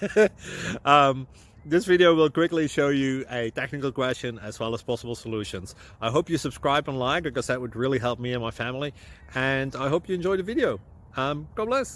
This video will quickly show you a technical question as well as possible solutions. I hope you subscribe and like, because that would really help me and my family. And I hope you enjoy the video. God bless.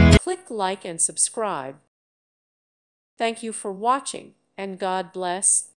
Like and subscribe. Thank you for watching, and God bless.